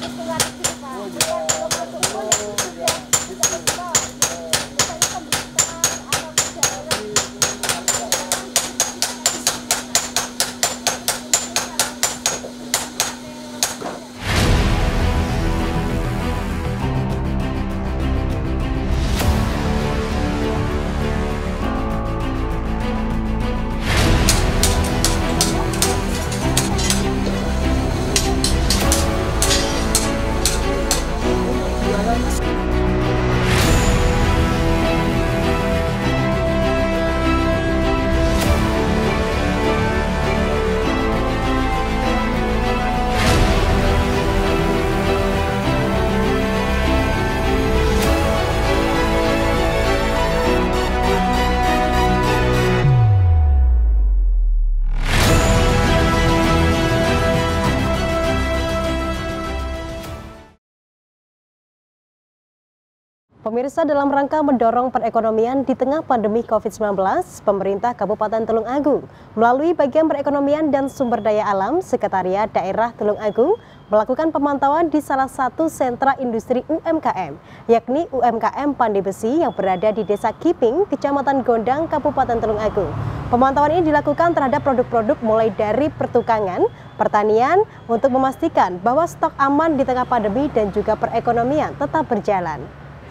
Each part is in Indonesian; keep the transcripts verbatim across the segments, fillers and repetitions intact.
Pemirsa, dalam rangka mendorong perekonomian di tengah pandemi COVID sembilan belas, pemerintah Kabupaten Tulung Agung melalui Bagian Perekonomian dan Sumber Daya Alam Sekretariat Daerah Tulung Agung melakukan pemantauan di salah satu sentra industri U M K M, yakni U M K M Pandai Besi yang berada di Desa Kiping, Kecamatan Gondang, Kabupaten Tulung Agung. Pemantauan ini dilakukan terhadap produk-produk mulai dari pertukangan, pertanian untuk memastikan bahwa stok aman di tengah pandemi dan juga perekonomian tetap berjalan.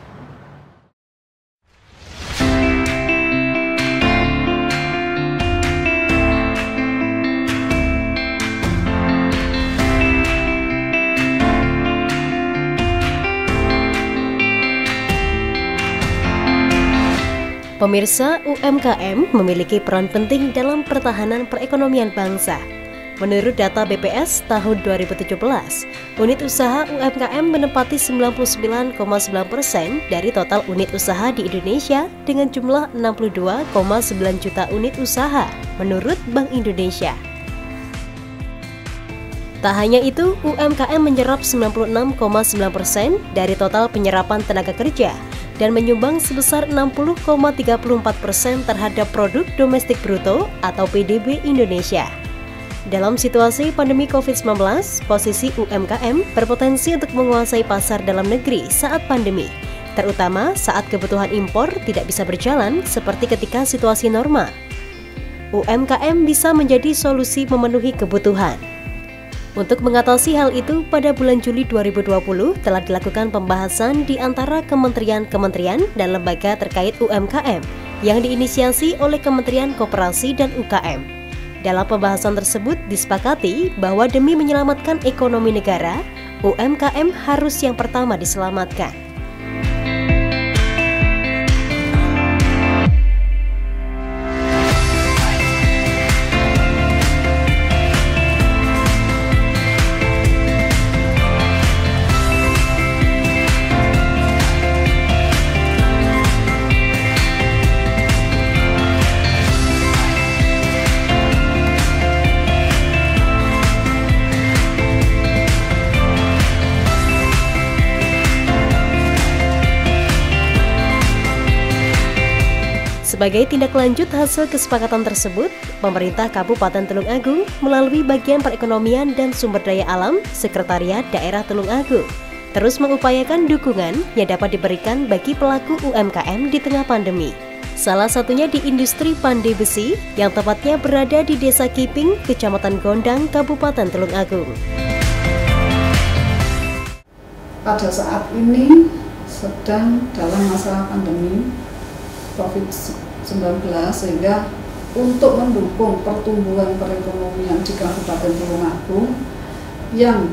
Pemirsa, U M K M memiliki peran penting dalam pertahanan perekonomian bangsa. Menurut data B P S tahun dua ribu tujuh belas, unit usaha U M K M menempati sembilan puluh sembilan koma sembilan persen dari total unit usaha di Indonesia dengan jumlah enam puluh dua koma sembilan juta unit usaha menurut Bank Indonesia. Tak hanya itu, U M K M menyerap sembilan puluh enam koma sembilan persen dari total penyerapan tenaga kerja dan menyumbang sebesar enam puluh koma tiga puluh empat persen terhadap produk domestik bruto atau P D B Indonesia. Dalam situasi pandemi COVID sembilan belas, posisi U M K M berpotensi untuk menguasai pasar dalam negeri saat pandemi, terutama saat kebutuhan impor tidak bisa berjalan seperti ketika situasi normal. U M K M bisa menjadi solusi memenuhi kebutuhan. Untuk mengatasi hal itu, pada bulan Juli dua ribu dua puluh telah dilakukan pembahasan di antara kementerian-kementerian dan lembaga terkait U M K M yang diinisiasi oleh Kementerian Koperasi dan U K M. Dalam pembahasan tersebut disepakati bahwa demi menyelamatkan ekonomi negara, U M K M harus yang pertama diselamatkan. Sebagai tindak lanjut hasil kesepakatan tersebut, pemerintah Kabupaten Tulung Agung melalui Bagian Perekonomian dan Sumber Daya Alam Sekretariat Daerah Tulung Agung terus mengupayakan dukungan yang dapat diberikan bagi pelaku U M K M di tengah pandemi. Salah satunya di industri pandai besi yang tepatnya berada di Desa Kiping, Kecamatan Gondang, Kabupaten Tulung Agung. Pada saat ini sedang dalam masa pandemi COVID sembilan belas, sehingga untuk mendukung pertumbuhan perekonomian di Kabupaten Tulung Agung yang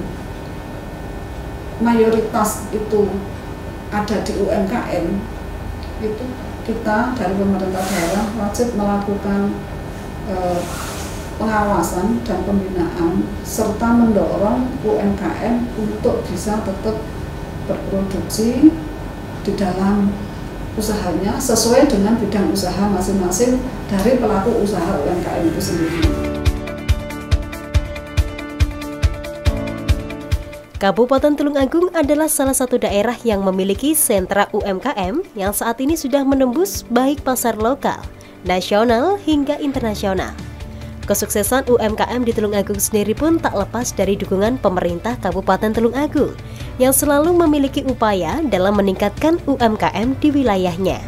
mayoritas itu ada di U M K M, itu kita dari pemerintah daerah wajib melakukan eh, pengawasan dan pembinaan serta mendorong U M K M untuk bisa tetap berproduksi di dalam usahanya sesuai dengan bidang usaha masing-masing dari pelaku usaha U M K M itu sendiri. Kabupaten Tulung Agung adalah salah satu daerah yang memiliki sentra U M K M yang saat ini sudah menembus baik pasar lokal, nasional hingga internasional. Kesuksesan U M K M di Tulungagung sendiri pun tak lepas dari dukungan pemerintah Kabupaten Tulungagung yang selalu memiliki upaya dalam meningkatkan U M K M di wilayahnya.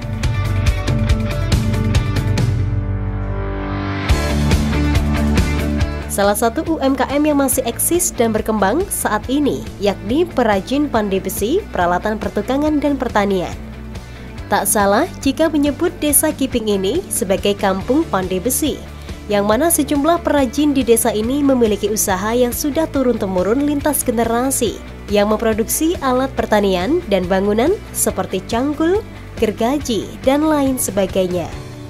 Salah satu U M K M yang masih eksis dan berkembang saat ini yakni perajin pandai besi, peralatan pertukangan dan pertanian. Tak salah jika menyebut Desa Kiping ini sebagai kampung pandai besi, yang mana sejumlah perajin di desa ini memiliki usaha yang sudah turun-temurun lintas generasi yang memproduksi alat pertanian dan bangunan seperti cangkul, gergaji, dan lain sebagainya.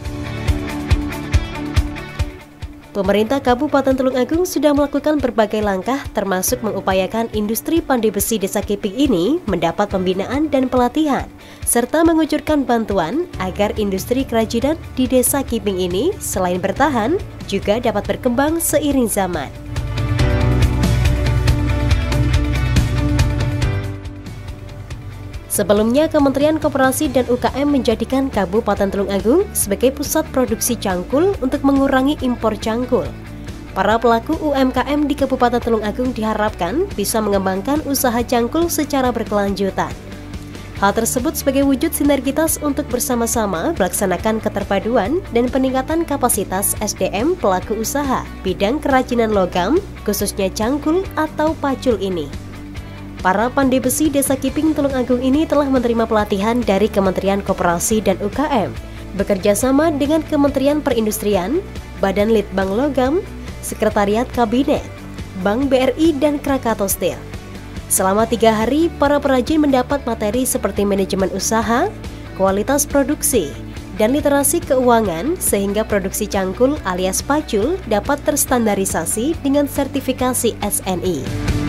Pemerintah Kabupaten Tulungagung sudah melakukan berbagai langkah termasuk mengupayakan industri pandai besi Desa Kiping ini mendapat pembinaan dan pelatihan, serta mengucurkan bantuan agar industri kerajinan di Desa Kiping ini selain bertahan, juga dapat berkembang seiring zaman. Sebelumnya, Kementerian Koperasi dan U K M menjadikan Kabupaten Tulungagung sebagai pusat produksi cangkul untuk mengurangi impor cangkul. Para pelaku U M K M di Kabupaten Tulungagung diharapkan bisa mengembangkan usaha cangkul secara berkelanjutan. Hal tersebut sebagai wujud sinergitas untuk bersama-sama melaksanakan keterpaduan dan peningkatan kapasitas S D M pelaku usaha bidang kerajinan logam, khususnya cangkul atau pacul ini. Para pandai besi Desa Kiping Tulungagung ini telah menerima pelatihan dari Kementerian Koperasi dan U K M, bekerja sama dengan Kementerian Perindustrian, Badan Litbang Logam, Sekretariat Kabinet, Bank B R I, dan Krakatau Steel. Selama tiga hari, para perajin mendapat materi seperti manajemen usaha, kualitas produksi, dan literasi keuangan sehingga produksi cangkul alias pacul dapat terstandarisasi dengan sertifikasi S N I.